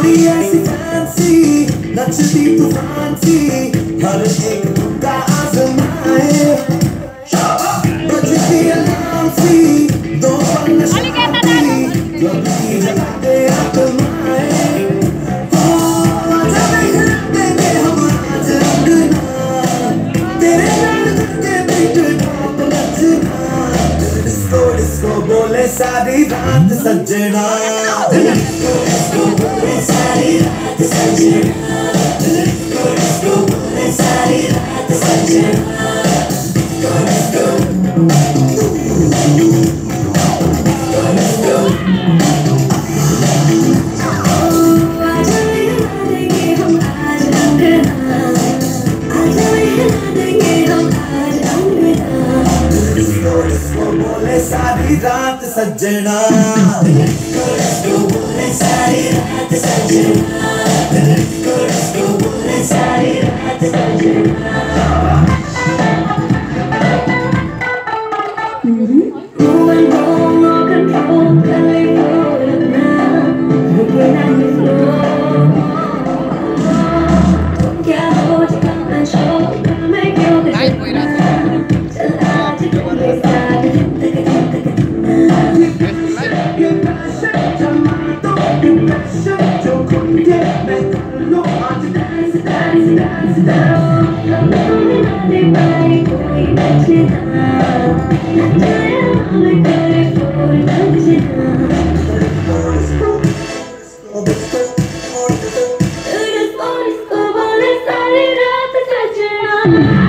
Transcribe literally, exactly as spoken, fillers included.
ऐसी फैंसी नचती तूफान सी हर एक तुक्का आजमाए बजती अलार्म सी दो पल नशाती कभी जगाते आत्माए हो आजा नहीं देंगे हम आज रंगना तेरे नाल के बीट टॉप नचना डिस्को डिस्को बोले सारी रात सजना डिस्को डिस्को बोले सारी रात सजना डिस्को डिस्को बोले सारी रात सजना डिस्को डिस्को डिस्को आजा हिला देंगे हम आज रंगना आजा हिला देंगे हम आज रंगना डिस्को डिस्को बोले सारी रात सजना डिस्को डिस्को बोले सारी रात सजना डिस्को डिस्को बोले सारी रात सजना Going home, no control, coming forward now, looking at the floor. क्या हो come and show, come make your decision. चला जितने साथ जितने जितने ये passion जमा तो passion जो खुले मैं कर लो आज dance dance dance dance अपने बारे कोई बचना नचाया हमें करे फूल बचना डिस्को डिस्को बोले सारी रात सजना